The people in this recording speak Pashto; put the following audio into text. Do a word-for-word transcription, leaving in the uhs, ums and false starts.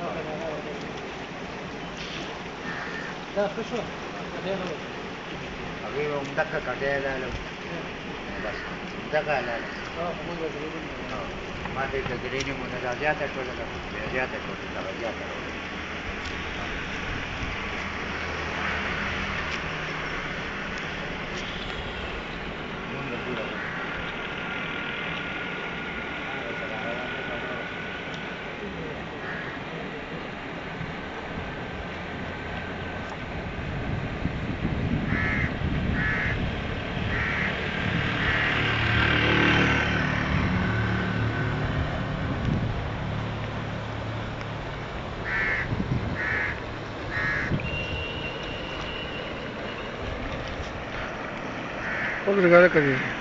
دا ښه شو هغوی به همدغه کټی حلاله بس همدغه حلاله ما ته یې د درې نیمونه دا زیاته کړې ده بیا زیاته کړې دغه زیاته पकड़ कर करिए।